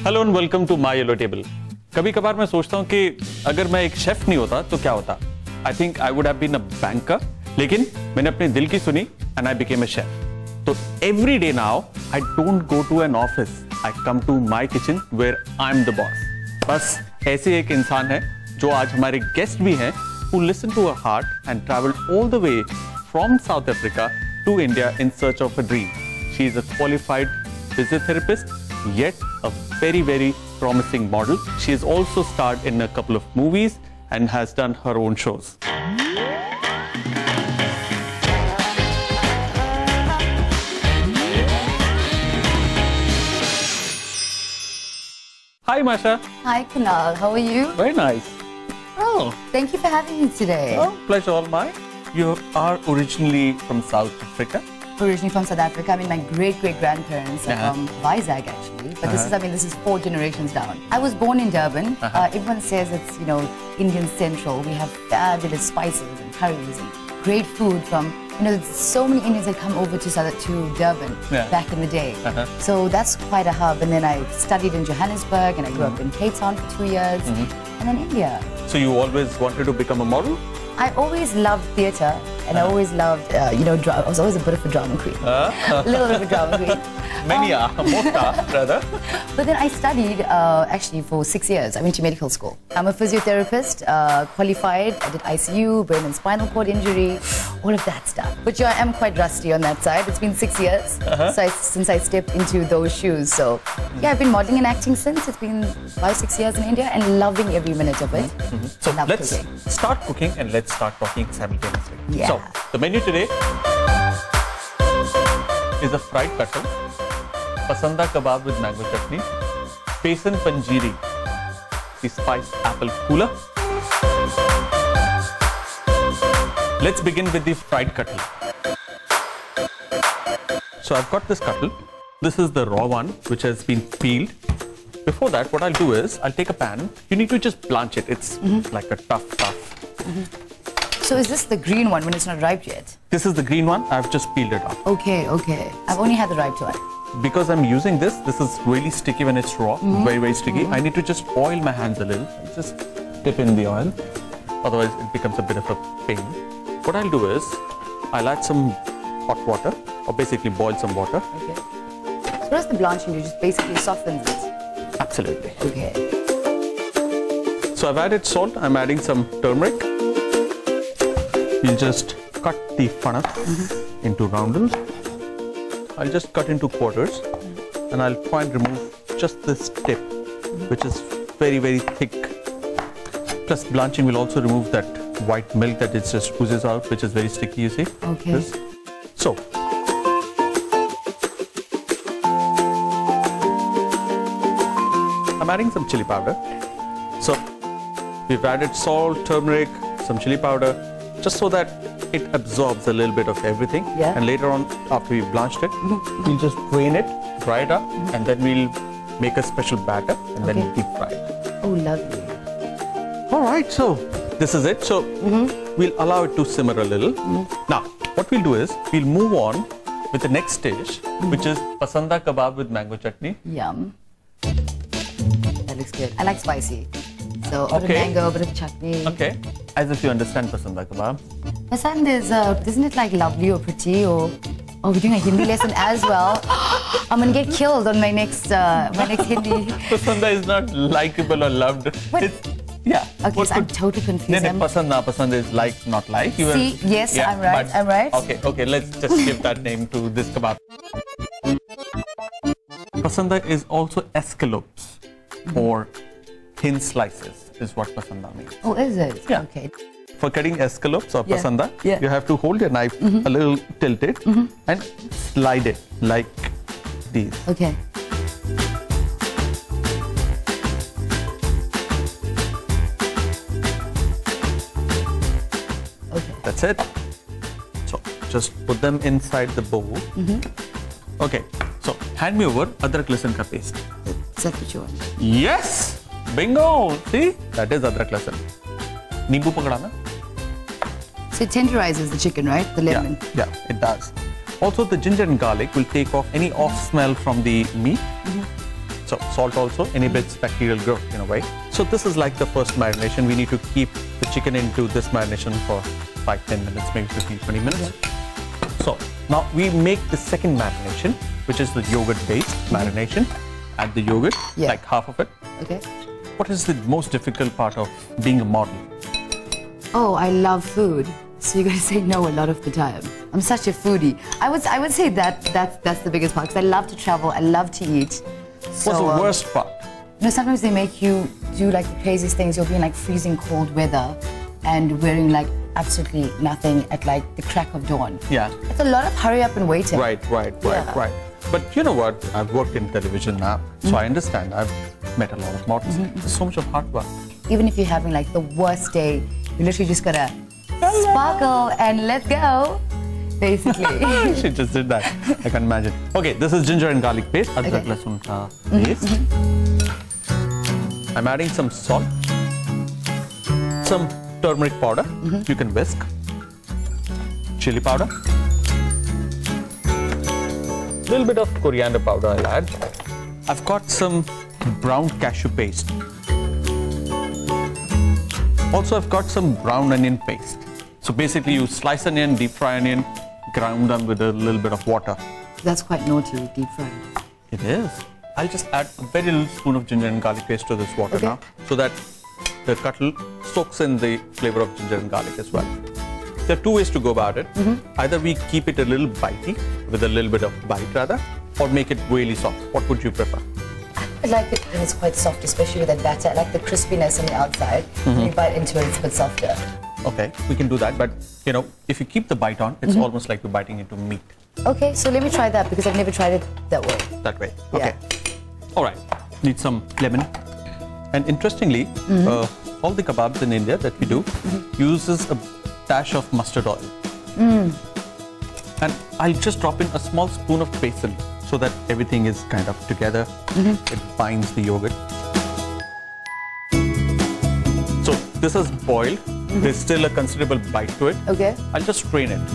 Hello and welcome to my yellow table. कभी कभार मैं सोचता हूँ कि अगर मैं एक शेफ नहीं होता तो क्या होता। I think I would have been a banker, लेकिन मैंने अपने दिल की सुनी and I became a chef. तो every day now I don't go to an office, I come to my kitchen where I am the boss. बस ऐसे एक इंसान है जो आज हमारे गेस्ट भी हैं, who listen to her heart and traveled all the way from South Africa to India in search of a dream. She is a qualified physiotherapist, yet a very, very promising model. She has also starred in a couple of movies and has done her own shows. Hi, Masha. Hi, Kunal. How are you? Very nice. Oh, Thank you for having me today. oh, pleasure all mine. You are originally from South Africa. Originally from South Africa. I mean, my great-great-grandparents are from Vizag, actually. But this is 4 generations down. I was born in Durban. Everyone says it's, Indian Central. We have fabulous spices and curries and great food from, so many Indians that come over to Durban back in the day. So that's quite a hub. And then I studied in Johannesburg and I grew up in Cape Town for 2 years. And then India. So you always wanted to become a model? I always loved theatre and I always loved, drama. I was always a bit of a drama queen. A little bit of a drama queen. Many are, most are, rather. But then I studied actually for 6 years. I went to medical school. I'm a physiotherapist, qualified. I did ICU, brain and spinal cord injury, all of that stuff. But I am quite rusty on that side. It's been 6 years since I stepped into those shoes. So yeah, I've been modeling and acting since. It's been 5-6 years in India and loving every minute of it. So let's start cooking and let's start talking simultaneously. Yeah. So the menu today is a fried cuttle, pasanda kebab with mango chutney, besan panjiri, the spiced apple cooler. Let's begin with the fried cuttle. So I've got this cuttle. This is the raw one which has been peeled. Before that, what I'll do is I'll take a pan. You need to just blanch it. It's like a tough. So is this the green one when it's not ripe yet? This is the green one. I've just peeled it off. Okay. I've only had the ripe one. Because I'm using this is really sticky when it's raw. Very, very sticky. I need to just oil my hands a little. I'll just dip in the oil. Otherwise, it becomes a bit of a pain. What I'll do is I'll add some hot water, or basically boil some water. Okay. So what does the blanching do? Just basically softens it? Absolutely. Okay. So I've added salt. I'm adding some turmeric. We'll just cut the fanak into roundels. I'll just cut into quarters and I'll try and remove just this tip, which is very, very thick. Plus blanching will also remove that white milk that it just oozes out, which is very sticky, you see. Okay. This. So, I'm adding some chili powder. So, we've added salt, turmeric, some chili powder, just so that it absorbs a little bit of everything. Yeah. And later on, after we've blanched it, we'll just drain it, dry it up, and then we'll make a special batter and then deep fry it. Oh, lovely. All right, so this is it. So we'll allow it to simmer a little. Now, what we'll do is we'll move on with the next dish, which is pasanda kebab with mango chutney. Yum. That looks good. I like spicy. So a bit of mango, a bit of chutney. Okay. As if you understand pasanda kebab. Pasand is, isn't it like lovely or pretty or... Oh, we're doing a Hindi lesson as well. I'm going to get killed on my next Hindi. Pasanda is not likable or loved. What? Yeah. Okay, so I'm totally confused. Pasand is like, not like. See, yes, yeah, I'm right, I'm right. Okay, let's just give that name to this kebab. Pasanda is also escalopes or thin slices is what pasanda means. Oh, is it? Yeah. Okay. For cutting escalopes or pasanda, Yeah. you have to hold your knife a little tilted and slide it like these. Okay. That's it. So just put them inside the bowl. Okay. So hand me over adrak lasan ka paste. Is that what you want? Yes. Bingo. See, that is adrak lasan. Nimbu pakadana. So it tenderizes the chicken, right? The lemon. Yeah, it does. Also, the ginger and garlic will take off any off smell from the meat. So salt also inhibits bacterial growth in a way. So this is like the first marination. We need to keep the chicken into this marination for 5-10 minutes, maybe 15-20 minutes. Okay. So now we make the second marination, which is the yogurt-based marination. Add the yogurt, like half of it. Okay. What is the most difficult part of being a model? Oh, I love food. So you're gonna say no a lot of the time. I'm such a foodie. I would say that's the biggest part because I love to travel. I love to eat. So, What's the worst part? You know, sometimes they make you do like the craziest things. You'll be in like freezing cold weather and wearing like absolutely nothing at like the crack of dawn. Yeah. It's a lot of hurry up and waiting. Right. But you know what? I've worked in television now, so I understand. I've met a lot of models. There's so much of hard work. Even if you're having like the worst day, you literally just gotta sparkle and let's go, basically. She just did that. I can imagine. Okay, this is ginger and garlic paste. Adrak lasun ka paste. I'm adding some salt, some turmeric powder. You can whisk. Chili powder. Little bit of coriander powder I'll add. I've got some brown cashew paste. Also, I've got some brown onion paste. So basically, you slice onion, deep fry onion, ground them with a little bit of water. That's quite naughty, deep fried. It is. I'll just add a very little spoon of ginger and garlic paste to this water now, so that the cuttle soaks in the flavor of ginger and garlic as well. There are two ways to go about it. Either we keep it a little bitey, with a little bit of bite rather, or make it really soft. What would you prefer? I like it when it's quite soft, especially with that batter. I like the crispiness on the outside. When you bite into it, it's a bit softer. Okay, we can do that, but you know, if you keep the bite on, it's almost like you're biting into meat. Okay, so let me try that because I've never tried it that way. That way. Okay. All right. Need some lemon. And interestingly, all the kebabs in India that we do uses a dash of mustard oil. And I'll just drop in a small spoon of basil so that everything is kind of together. It binds the yogurt. So this is boiled. There's still a considerable bite to it. Okay. I'll just strain it.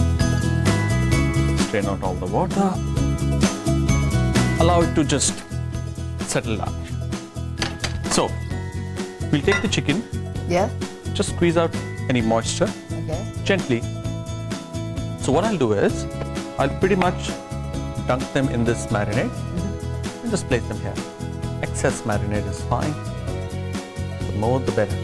Strain out all the water. Allow it to just settle down. So we'll take the chicken. Yeah. Just squeeze out any moisture. Okay. Gently. So what I'll do is, I'll pretty much dunk them in this marinade and just place them here. Excess marinade is fine. The more the better.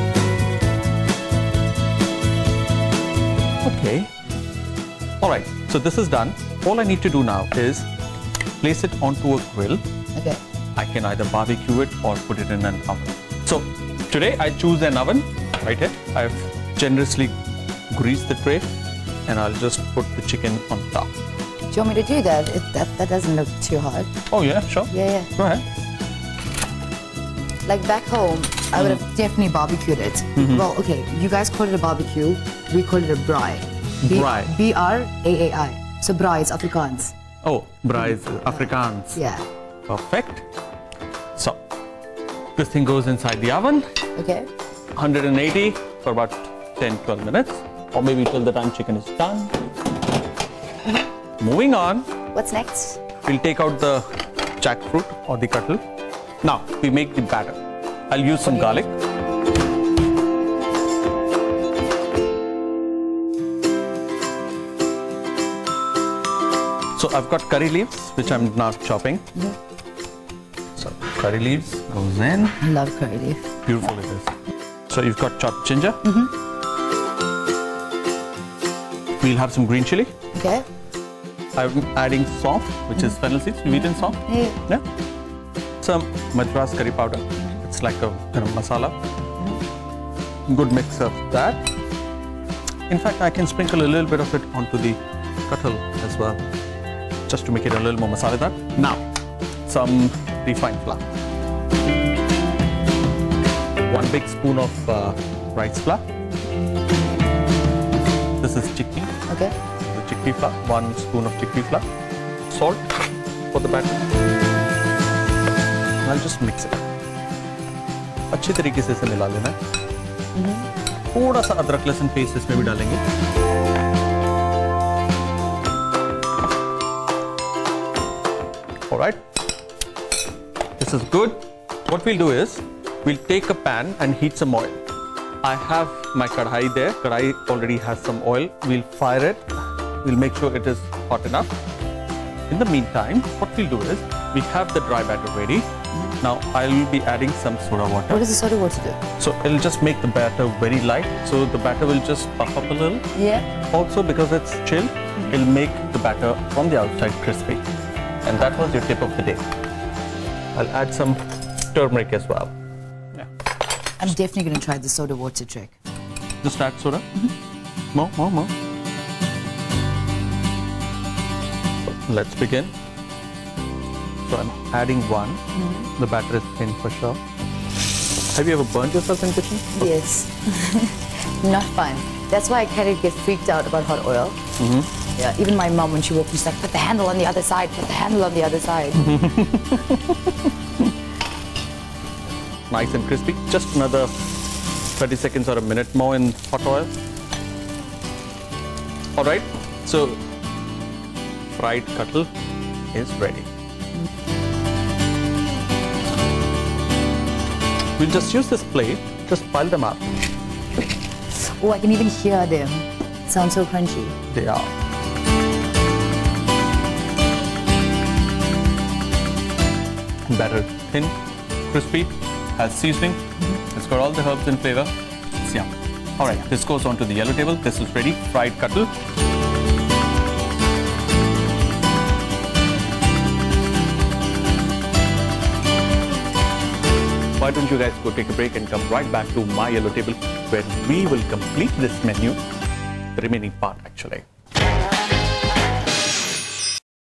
Okay. Alright, so this is done. All I need to do now is place it onto a grill. Okay. I can either barbecue it or put it in an oven. So today I choose an oven right here. I've generously greased the tray and I'll just put the chicken on top. Do you want me to do that? That doesn't look too hard. Oh yeah, sure. Yeah. Go ahead. Like back home, I would have definitely barbecued it. Well, okay, you guys call it a barbecue, we call it a braai. Braai. B-R-A-A-I. So braai is Afrikaans. Oh, braai is Afrikaans. Yeah. Perfect. So this thing goes inside the oven. Okay. 180 for about 10-12 minutes, or maybe till the time chicken is done. Moving on. What's next? We'll take out the jackfruit or the cuttle. Now we make the batter. I'll use some garlic. So I've got curry leaves, which I'm now chopping. So curry leaves goes in. I love curry leaf. Beautiful it is. So you've got chopped ginger. We'll have some green chili. Okay. I'm adding saunf, which is fennel seeds. You've eaten saunf? Yeah. Some Madras curry powder. It's like a garam masala. Good mix of that. In fact, I can sprinkle a little bit of it onto the cuttle as well, just to make it a little more masaladar. Now, some refined flour. 1 big spoon of rice flour. This is chickpea. Okay. The chickpea flour. 1 spoon of chickpea flour. Salt for the batter. I'll just mix it. अच्छे तरीके से इसे मिला लेना है। थोड़ा सा अदरक लहसुन पेस्ट इसमें भी डालेंगे। All right. This is good. What we'll do is, we'll take a pan and heat some oil. I have my kadhai there. Kadhai already has some oil. We'll fire it. We'll make sure it is hot enough. In the meantime, what we'll do is, we have the dry batter ready. Now, I'll be adding some soda water. What does the soda water do? So, it'll just make the batter very light. So, the batter will just puff up a little. Yeah. Also, because it's chilled, it'll make the batter from the outside crispy. And that was your tip of the day. I'll add some turmeric as well. Yeah. I'm definitely going to try the soda water trick. Just add soda. More. So let's begin. So I'm adding one. The batter is thin for sure. Have you ever burnt yourself in kitchen? Yes. Not fun. That's why I kind of get freaked out about hot oil. Yeah, even my mom, when she walked in, she's like, put the handle on the other side, put the handle on the other side. Nice and crispy. Just another 30 seconds or a minute more in hot oil. All right, so fried cuttle is ready. We'll just use this plate, just pile them up. Oh, I can even hear them. It sounds so crunchy. They are. Batter thin, crispy, has seasoning. It's got all the herbs and flavor. It's yum. All right, this goes on to the yellow table. This is ready, fried cuttle. Why don't you guys go take a break and come right back to my yellow table, where we will complete this menu, the remaining part actually.